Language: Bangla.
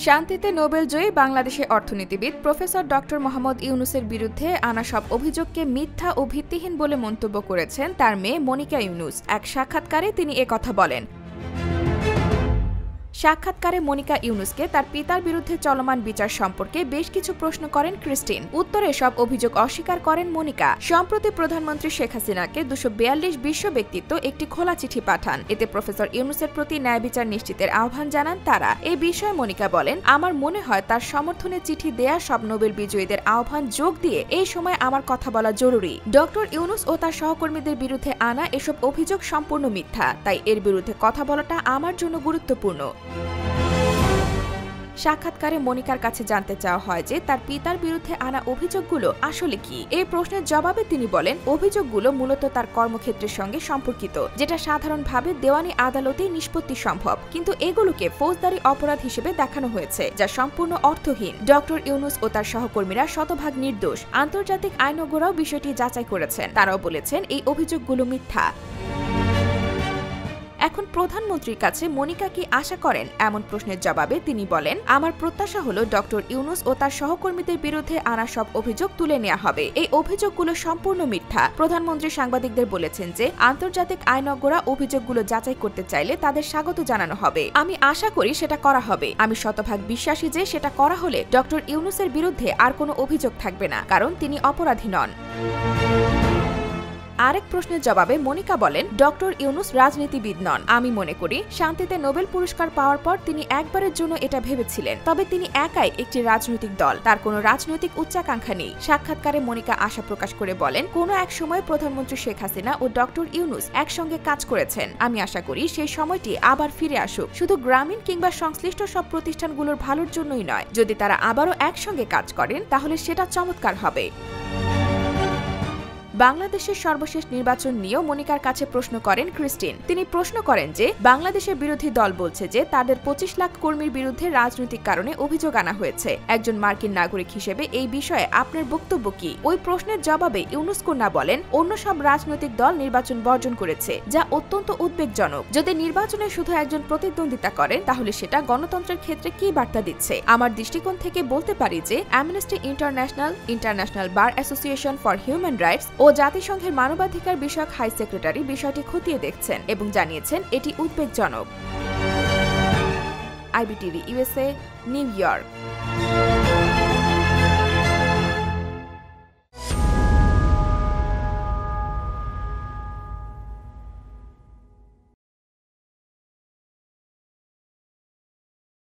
শান্তিতে নোবেলজয়ী বাংলাদেশের অর্থনীতিবিদ প্রফেসর ডক্টর মোহাম্মদ ইউনূসের বিরুদ্ধে আনা সব অভিযোগকে মিথ্যা ও ভিত্তিহীন বলে মন্তব্য করেছেন তার মেয়ে মনিকা ইউনূস। এক সাক্ষাৎকারে তিনি একথা বলেন। সাক্ষাৎকারে মনিকা ইউনূসকে তার পিতার বিরুদ্ধে চলমান বিচার সম্পর্কে বেশ কিছু প্রশ্ন করেন ক্রিস্টিন। উত্তরে সব অভিযোগ অস্বীকার করেন মনিকা। সম্প্রতি প্রধানমন্ত্রী শেখ হাসিনাকে ২৪২ বিশ্ব ব্যক্তিত্ব একটি খোলা চিঠি পাঠান। এতে প্রফেসর ইউনূসের প্রতি ন্যায় বিচার নিশ্চিতের আহ্বান জানান তারা। এই বিষয়ে মনিকা বলেন, আমার মনে হয় তার সমর্থনে চিঠি দেয়া সব নোবেল বিজয়ীদের আহ্বান যোগ দিয়ে এই সময় আমার কথা বলা জরুরি। ডক্টর ইউনূস ও তার সহকর্মীদের বিরুদ্ধে আনা এসব অভিযোগ সম্পূর্ণ মিথ্যা, তাই এর বিরুদ্ধে কথা বলাটা আমার জন্য গুরুত্বপূর্ণ। সাক্ষাৎকারে মনিকার কাছে জানতে চাওয়া হয় যে তার পিতার বিরুদ্ধে আনা অভিযোগগুলো আসলে কি। এই প্রশ্নের জবাবে তিনি বলেন, অভিযোগগুলো মূলত তার কর্মক্ষেত্রের সঙ্গে সম্পর্কিত, যেটা সাধারণভাবে দেওয়ানি আদালতেই নিষ্পত্তি সম্ভব, কিন্তু এগুলোকে ফৌজদারি অপরাধ হিসেবে দেখানো হয়েছে, যা সম্পূর্ণ অর্থহীন। ডক্টর ইউনূস ও তার সহকর্মীরা শতভাগ নির্দোষ। আন্তর্জাতিক আইনজ্ঞরাও বিষয়টি যাচাই করেছেন। তারাও বলেছেন এই অভিযোগগুলো মিথ্যা। এখন প্রধানমন্ত্রীর কাছে মনিকা কি আশা করেন, এমন প্রশ্নের জবাবে তিনি বলেন, আমার প্রত্যাশা হলো ডক্টর ইউনূস ও তার সহকর্মীদের বিরুদ্ধে আনা সব অভিযোগ তুলে নেওয়া হবে। এই অভিযোগগুলো সম্পূর্ণ মিথ্যা। প্রধানমন্ত্রী সাংবাদিকদের বলেছেন যে আন্তর্জাতিক আইনজ্ঞরা অভিযোগগুলো যাচাই করতে চাইলে তাদের স্বাগত জানানো হবে। আমি আশা করি সেটা করা হবে। আমি শতভাগ বিশ্বাসী যে সেটা করা হলে ডক্টর ইউনূসের বিরুদ্ধে আর কোনো অভিযোগ থাকবে না, কারণ তিনি অপরাধী নন। আরেক প্রশ্নের জবাবে মনিকা বলেন, ডক্টর ইউনূস রাজনীতিবিদ নন। আমি মনে করি শান্তিতে নোবেল পুরস্কার পাওয়ার পর তিনি একবারের জন্য এটা ভেবেছিলেন। তবে তিনি একাই একটি রাজনৈতিক দল, তার কোনো রাজনৈতিক উচ্চাকাঙ্ক্ষা নেই। সাক্ষাৎকারে মনিকা আশা প্রকাশ করে বলেন, কোনো এক সময় প্রধানমন্ত্রী শেখ হাসিনা ও ডক্টর ইউনূস একসঙ্গে কাজ করেছেন। আমি আশা করি সেই সময়টি আবার ফিরে আসুক, শুধু গ্রামীণ কিংবা সংশ্লিষ্ট সব প্রতিষ্ঠানগুলোর ভালোর জন্যই নয়। যদি তারা আবারও একসঙ্গে কাজ করেন তাহলে সেটা চমৎকার হবে। বাংলাদেশের সর্বশেষ নির্বাচন নিয়েও মনিকার কাছে প্রশ্ন করেন ক্রিস্টিন। তিনি প্রশ্ন করেন যে বাংলাদেশের বিরোধী দল বলছে যে তাদের ২৫ লাখ কর্মীর বিরুদ্ধে রাজনৈতিক কারণে অভিযোগ আনা হয়েছে। একজন মার্কিন নাগরিক হিসেবে এই বিষয়ে আপনার বক্তব্য কি? ওই প্রশ্নের জবাবে ইউনূস কন্যা বলেন, অন্য সব রাজনৈতিক দল নির্বাচন বর্জন করেছে, যা অত্যন্ত উদ্বেগজনক। যদি নির্বাচনে শুধু একজন প্রতিদ্বন্দ্বিতা করেন তাহলে সেটা গণতন্ত্রের ক্ষেত্রে কি বার্তা দিচ্ছে? আমার দৃষ্টিকোণ থেকে বলতে পারি যে Amnesty International, International Bar Association for Human Rights ও জাতিসংঘের মানবাধিকার বিষয়ক হাই সেক্রেটারি বিষয়টি খতিয়ে দেখছেন এবং জানিয়েছেন এটি উদ্বেগজনক। IBTV USA, New York.